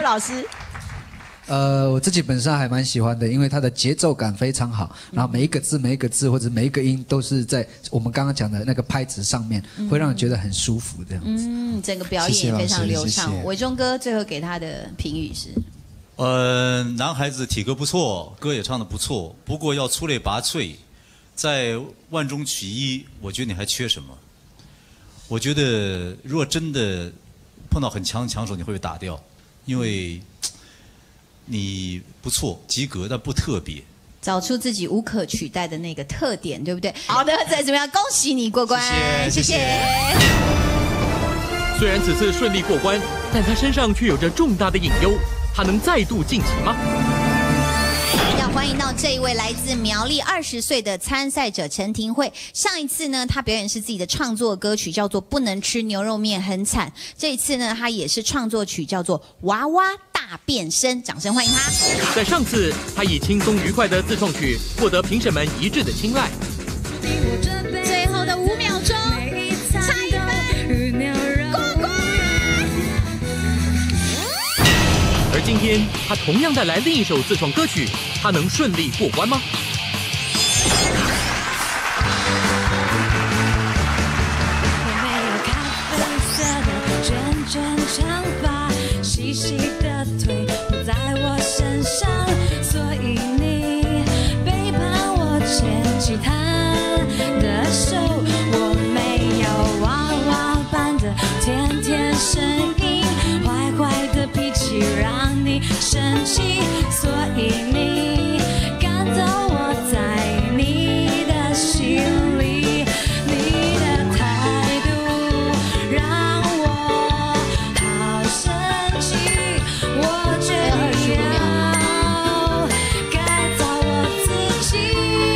老师？ 我自己本身还蛮喜欢的，因为它的节奏感非常好，然后每一个字或者每一个音都是在我们刚刚讲的那个拍子上面，会让人觉得很舒服这样子。 整个表演也非常流畅。伟忠哥最后给他的评语是： 男孩子体格不错，歌也唱得不错，不过要出类拔萃，在万中取一，我觉得你还缺什么？我觉得如果真的碰到很强的枪手，你会被打掉，因为你不错，及格，但不特别。 找出自己无可取代的那个特点，对不对？好的，再怎么样，恭喜你过关，谢谢。 虽然此次顺利过关，但他身上却有着重大的隐忧，他能再度晋级吗？ 要欢迎到这一位来自苗栗20岁的参赛者陈庭慧。上一次呢，他表演是自己的创作歌曲，叫做《不能吃牛肉面很惨》。这一次呢，他也是创作曲，叫做《娃娃大变身》。掌声欢迎他。 在上次，他以轻松愉快的自创曲获得评审们一致的青睐。 最后的5秒钟，差1分，过关！ 而今天，他同样带来另一首自创歌曲，他能顺利过关吗？ 我没有咖啡色的卷卷长发，细细的腿不在我身上，所以你背叛我牵起他的手。我没有娃娃般的甜甜声音，坏坏的脾气让你生气，所以你赶走我在你的心里，你的态度让我好生气，我决定要改造我自己，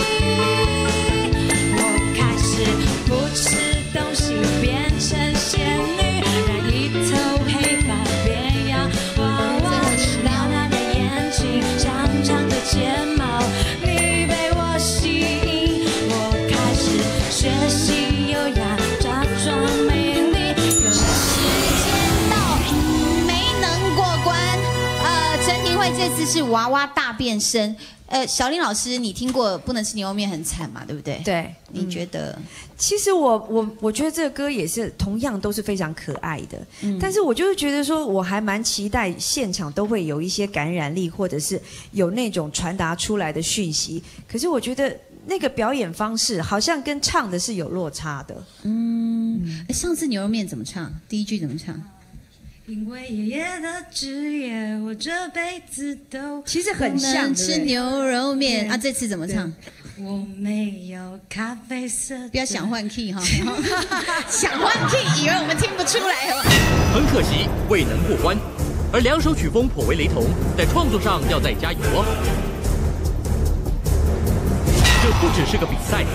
我开始不吃东西，变成仙女，染一头黑发，变样娃娃，亮亮的眼睛，长长的睫毛，你被我吸引，我开始学习优雅，假装美丽。 时间到，没能过关。陈庭慧这次是娃娃大变身。小林老师，你听过不能吃牛肉面很惨嘛？对不对？ 对， 你觉得？ 其实我觉得这个歌也是同样都是非常可爱的，但是我就是觉得说，我还蛮期待现场都会有一些感染力，或者是有那种传达出来的讯息。可是我觉得那个表演方式好像跟唱的是有落差的。 上次牛肉面怎么唱？第一句怎么唱？ 因为爷爷的职业，我这辈子都其实很像， 不能吃牛肉面啊！这次怎么唱？ 我没有咖啡色。 不要想换 key 哈，想换 key， 以为我们听不出来哦。 很可惜未能过关，而两首曲风颇为雷同，在创作上要再加油哦。这不只是个比赛，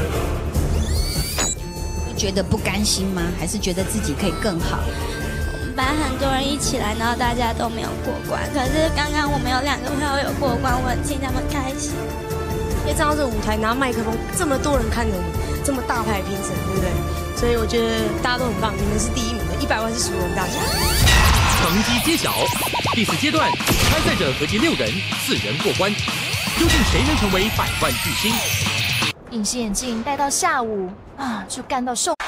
觉得不甘心吗？还是觉得自己可以更好？ 班很多人一起来，然后大家都没有过关。可是刚刚我们有2个朋友有过关，我很替他们开心。 因为站到这个舞台，拿麦克风，这么多人看着你，这么大牌评审，对不对？所以我觉得大家都很棒，你们是第1名的，100万是属于我们大家。 成绩揭晓，第4阶段，参赛者合计6人，4人过关，究竟谁能成为100万巨星？ 隐形眼镜戴到下午啊，就干到受。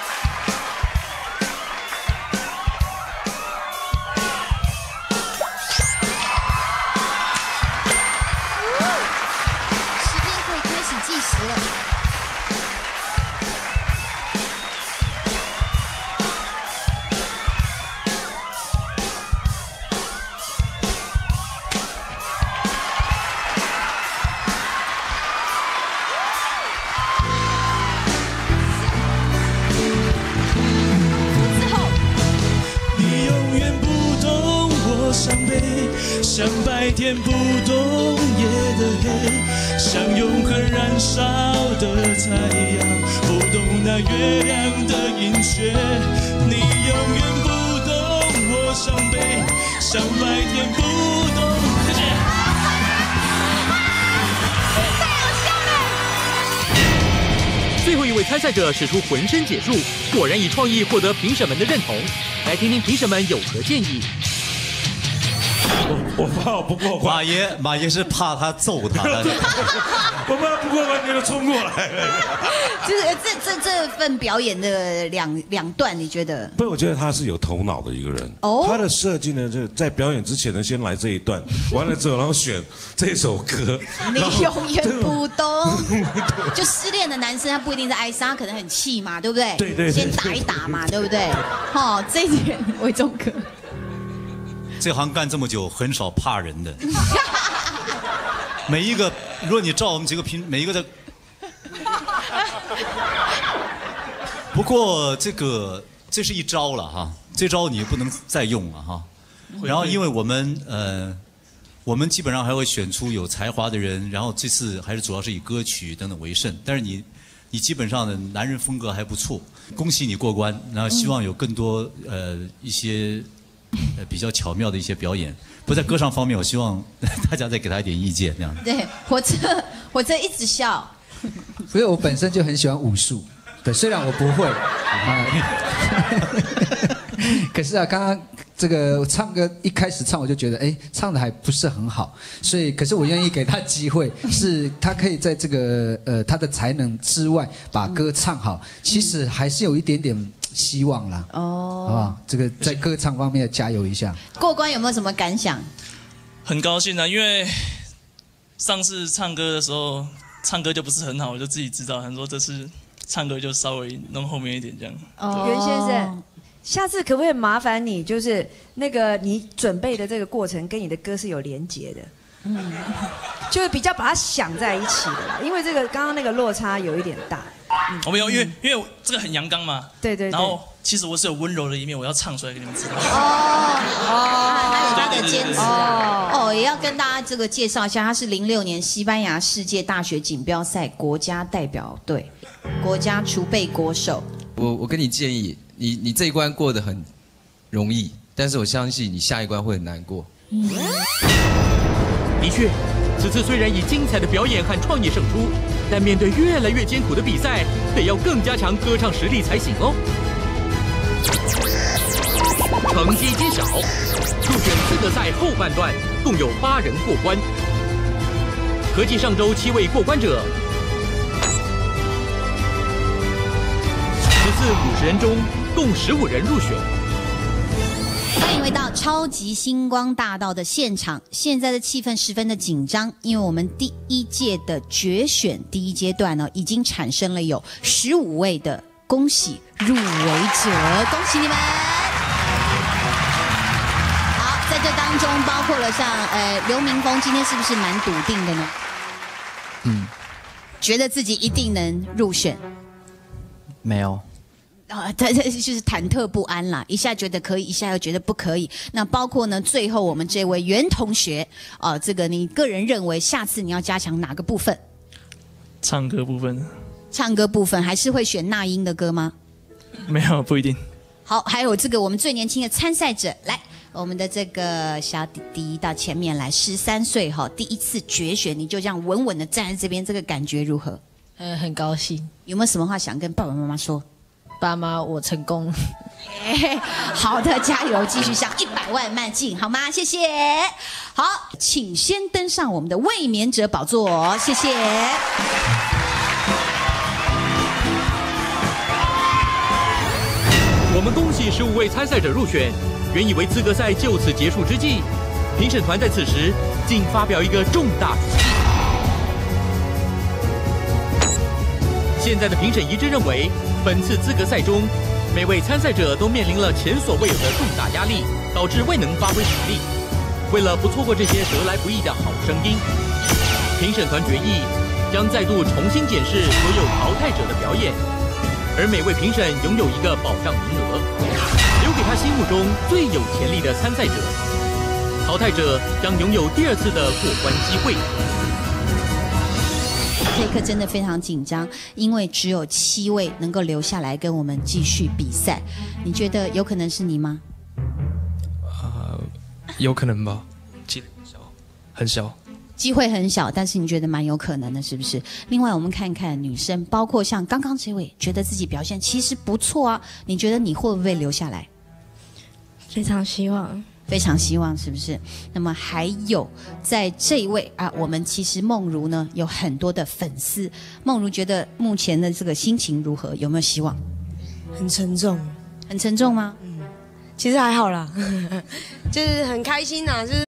像白天不懂夜的黑，像永恒燃烧的太阳，不懂那月亮的阴缺。你永远不懂我伤悲，像白天不懂。 最后一位参赛者使出浑身解数，果然以创意获得评审们的认同。来听听评审们有何建议。 我怕我不过关。 马爷是怕他揍他的。 我怕不过关，你就冲过来了。 这份表演的两段，你觉得？ 不是，我觉得他是有头脑的一个人。 哦， 他的设计呢，就是在表演之前呢，先来这一段，完了之后，然后选这首歌。 你永远不懂，就失恋的男生，他不一定在哀伤，他可能很气嘛，对不对？ 对。 先打一打嘛，对不对？好，这一点伟忠哥。 这行干这么久，很少怕人的。每一个，如果你照我们几个每一个的。不过这是一招了哈，这招你不能再用了哈。然后因为我们基本上还会选出有才华的人，然后这次还是主要是以歌曲等等为胜。但是你基本上的男人风格还不错，恭喜你过关。然后希望有更多一些比较巧妙的一些表演。不在歌唱方面，我希望大家再给他一点意见，这样。 对，火车一直笑。 所以我本身就很喜欢武术，对，虽然我不会，可是啊，刚刚这个唱歌一开始唱我就觉得，唱的还不是很好，所以可是我愿意给他机会，是他可以在这个他的才能之外把歌唱好，其实还是有一点点希望啦。哦，好不好？这个在歌唱方面加油一下。 过关有没有什么感想？ 很高兴啊，因为上次唱歌的时候。唱歌就不是很好，我就自己知道。他说这次唱歌就稍微弄后面一点这样。 袁先生，下次可不可以麻烦你，就是那个你准备的这个过程跟你的歌是有连结的，就是比较把它想在一起的，因为这个刚刚那个落差有一点大。 我没有，因为这个很阳刚嘛。 对。 然后其实我是有温柔的一面，我要唱出来给你们知道。 还有他的坚持也要跟大家这个介绍一下，他是06年西班牙世界大学锦标赛国家代表队，国家储备国手。 我跟你建议，你这一关过得很容易，但是我相信你下一关会很难过。 的确，此次虽然以精彩的表演和创意胜出，但面对越来越艰苦的比赛，得要更加强歌唱实力才行哦。成绩揭晓，入选资格赛后半段共有8人过关。合计上周7位过关者，此次50人中共15人入选。 欢迎回到超级星光大道的现场，现在的气氛十分的紧张，因为我们第1届的决选第1阶段呢，已经产生了有15位的恭喜入围者，恭喜你们！好，在这当中包括了像刘明峰，今天是不是蛮笃定的呢？觉得自己一定能入选？ 没有。 他就是忐忑不安啦，一下觉得可以，一下又觉得不可以。那包括呢，最后我们这位袁同学，这个你个人认为下次你要加强哪个部分？ 唱歌部分。 唱歌部分还是会选那英的歌吗？ 没有，不一定。 好，还有这个我们最年轻的参赛者，来，我们的这个小弟弟到前面来，13岁哈，第1次决选，你就这样稳稳的站在这边，这个感觉如何？ 很高兴。 有没有什么话想跟爸爸妈妈说？ 爸妈，我成功了。 好的，加油，继续向100万迈进，好吗？谢谢。好，请先登上我们的卫冕者宝座，谢谢。 我们恭喜15位参赛者入选。原以为资格赛就此结束之际，评审团在此时竟发表一个重大决议。现在的评审一致认为，本次资格赛中，每位参赛者都面临了前所未有的重大压力，导致未能发挥实力。为了不错过这些得来不易的好声音，评审团决议将再度重新检视所有淘汰者的表演，而每位评审拥有一个保障名额，留给他心目中最有潜力的参赛者。淘汰者将拥有第2次的过关机会。 这一刻真的非常紧张，因为只有7位能够留下来跟我们继续比赛。你觉得有可能是你吗？ 有可能吧，机会很小， 机会很小，但是你觉得蛮有可能的，是不是？另外，我们看看女生，包括像刚刚这位，觉得自己表现其实不错啊，你觉得你会不会留下来？ 非常希望。 非常希望，是不是？那么还有在这一位啊，我们其实梦如呢有很多的粉丝，梦如觉得目前的这个心情如何？有没有希望？ 很沉重， 很沉重吗？ 其实还好啦，就是很开心呐，就是。